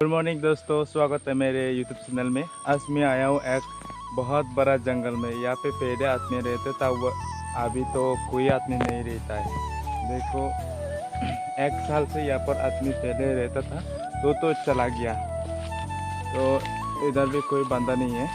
Good morning दोस्तों, स्वागत है मेरे यूट्यूब चैनल में। आज मैं आया हूँ एक बहुत बड़ा जंगल में। यहाँ पे पहले आदमी रहते था, वो अभी तो कोई आदमी नहीं रहता है। देखो, 1 साल से यहाँ पर आदमी पहले रहता था तो चला गया, तो इधर भी कोई बंदा नहीं है।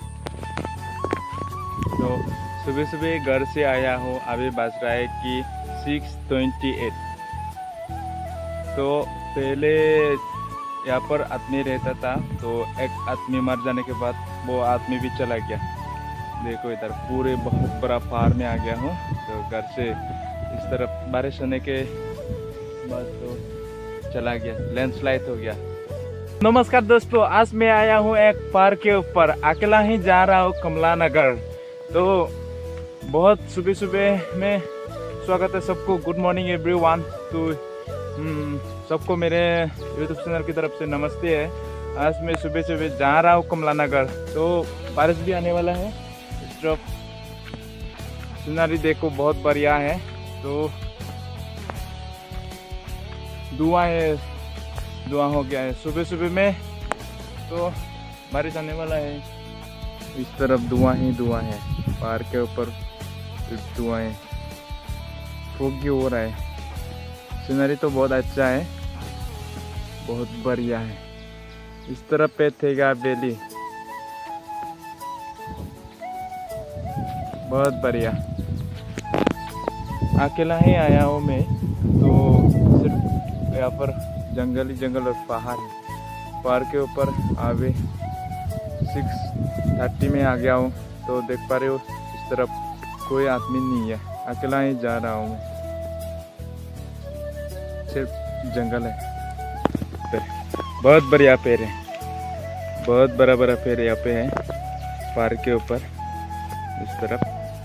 तो सुबह सुबह घर से आया हूँ, अभी बज रहा है कि 6:28। तो पहले यहाँ पर आदमी रहता था, तो एक आदमी मर जाने के बाद वो आदमी भी चला गया। देखो इधर पूरे बहुत बड़ा पहाड़ में आ गया हूँ। तो घर से इस तरफ बारिश होने के बाद तो चला गया, लैंडस्लाइड हो गया। नमस्कार दोस्तों, आज मैं आया हूँ एक पहाड़ के ऊपर, अकेला ही जा रहा हूँ कमला नगर। तो बहुत सुबह सुबह में स्वागत है सबको। Good morning everyone. तो सबको मेरे यूट्यूब चैनल की तरफ से नमस्ते है। आज मैं सुबह सुबह जा रहा हूँ कमला नगर। तो बारिश भी आने वाला है। इस तरफ सीनरी देखो बहुत बढ़िया है। तो धुआं हो गया है सुबह सुबह में, तो बारिश आने वाला है। इस तरफ धुआं ही धुआं है, पहाड़ के ऊपर धुआं है, फॉगी हो रहा है। सीनरी तो बहुत अच्छा है, बहुत बढ़िया है। इस तरफ पे थेगा वैली, बहुत बढ़िया। अकेला ही आया हूँ मैं, तो सिर्फ यहाँ पर जंगल ही जंगल और पहाड़ है। पहाड़ के ऊपर अभी 6:30 में आ गया हूँ। तो देख पा रहे हो इस तरफ कोई आदमी नहीं है, अकेला ही जा रहा हूँ मैं। सिर्फ जंगल है, बहुत बढ़िया पेड़ है, बहुत बड़ा बड़ा पेड़ यहाँ पे है पहाड़ के ऊपर। इस तरफ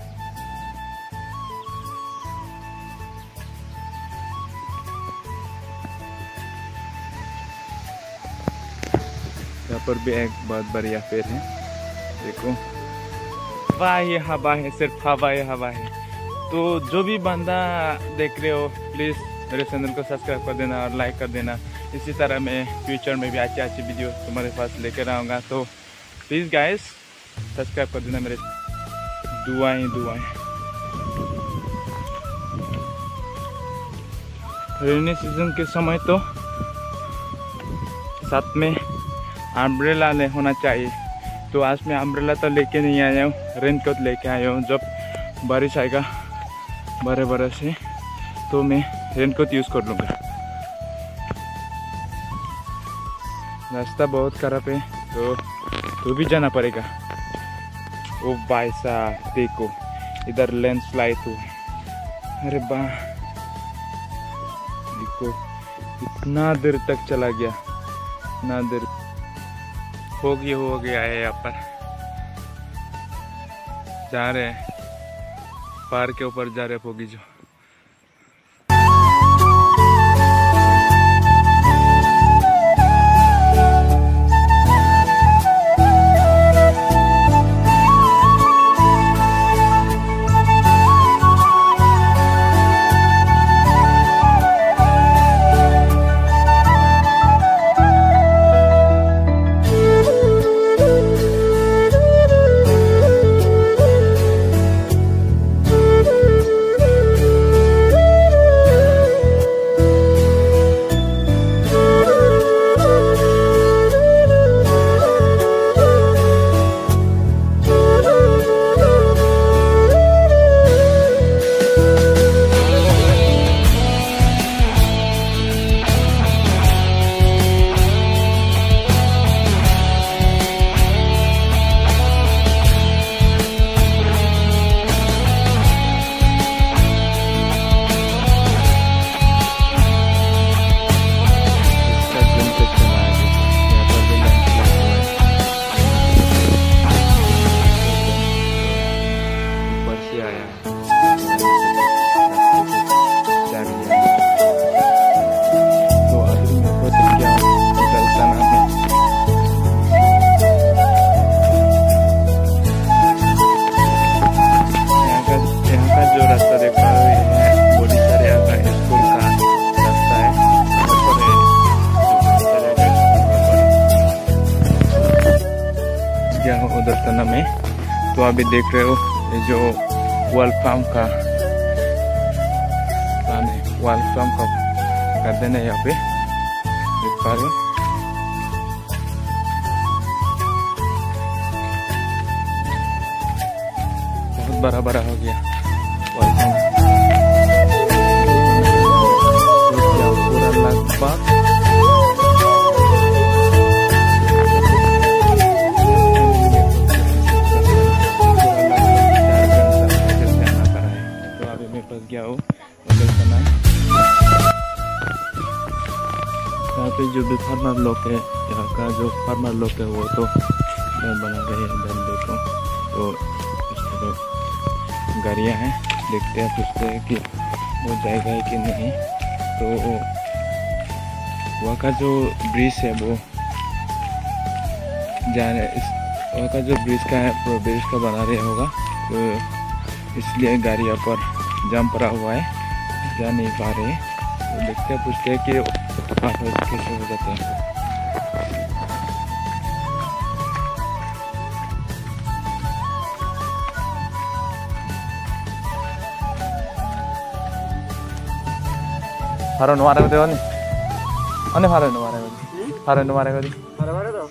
यहाँ पर भी एक बहुत बढ़िया पेड़ है। देखो, हवा ही हवा है, सिर्फ हवा ही हवा है। तो जो भी बंदा देख रहे हो, प्लीज़ मेरे चैनल को सब्सक्राइब कर देना और लाइक कर देना। इसी तरह मैं फ्यूचर में भी अच्छी अच्छी वीडियो तुम्हारे पास लेकर आऊँगा। तो प्लीज़ गाइस सब्सक्राइब कर देना। मेरे दुआएं दुआएं। रेनी सीजन के समय तो साथ में अम्ब्रेला ले होना चाहिए। तो आज मैं अम्ब्रेला तो लेके नहीं आया हूँ, रेनकोट लेके आया हूँ। जब बारिश आएगा बड़े बड़े से, तो मैं रेनकोट यूज़ कर लूँगा। रास्ता बहुत खराब है, तो भी जाना पड़ेगा। ओ भाई साहब देखो, इधर लैंडस्लाइड हुआ। अरे वाह, देखो इतना देर तक चला गया, इतना देर हो गया है। यहाँ पर जा रहे हैं, पहाड़ के ऊपर जा रहे फोगी जो। उदलतना में। तो अभी देख रहे हो ये जो वॉल फार्म का प्लान है, वॉल फार्म का कर देना यहाँ पे, देख पा रहे हो। बहुत बड़ा बड़ा हो गया वॉल फार्म, पूरा लगभग गया हो उदलतना। यहाँ पे जो भी फार्मर लोग है, यहाँ का जो फार्मर लोग है वो तो बना रहे हैं धंधे को। तो इसमें गाड़ियाँ हैं, देखते हैं पूछते हैं कि वो जाएगा है कि नहीं। तो वहाँ का जो ब्रिज है वो जाने, वहाँ का जो ब्रिज का है वो ब्रिज का बना रहे होगा, तो इसलिए गाड़ियों पर जाम पड़ा हुआ है, जा नहीं पा रहे। तो देखते हैं पूछते हैं कि कैसे हो जाते हैं। फारो नुमारे को देवानी अने फारो नुमारे को दी तो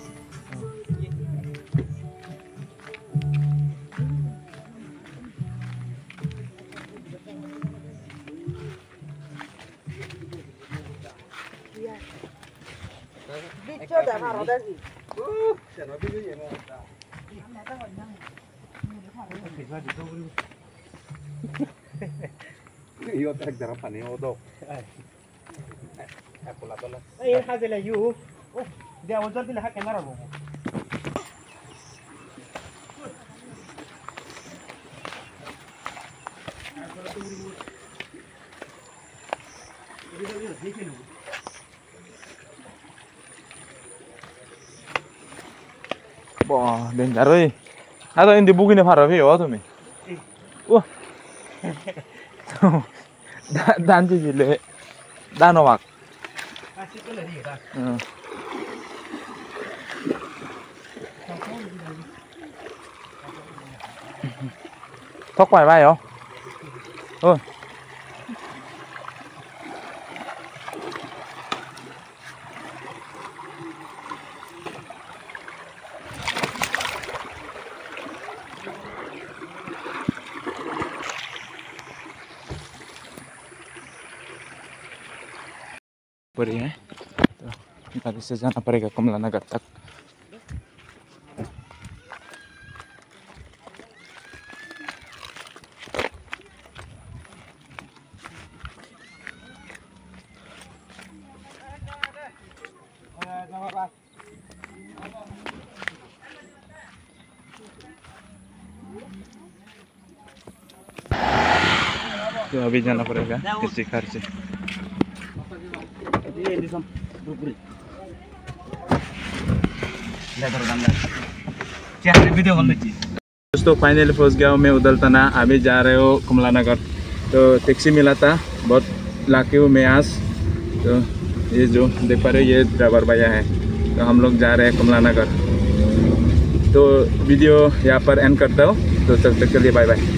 Iyo tak darah panen odok. Aku lapar lah. Ini hasil lagi. Oh, dia wajar bila hak kamera loh. Wah, dengar oi. Atau ini bukunya Farah ya, tuh mi. Wah, dan jadi dan awak. Thóc ngoài bay không? Ôi. बड़ी है, तो गाड़ी से जाना पड़ेगा कमला नगर तक। तो अभी जाना पड़ेगा किसी घर से। दोस्तों फाइनली फंस गया हूँ मैं उदलतना, अभी जा रहे हो कमला नगर। तो टैक्सी मिला था, बहुत लाकी हूँ मैं आज। तो ये जो देख पा रहे हो ये ड्राइवर भैया है, तो हम लोग जा रहे हैं कमला नगर। तो वीडियो यहाँ पर एंड करता हूँ, तो तब तक के लिए बाय बाय।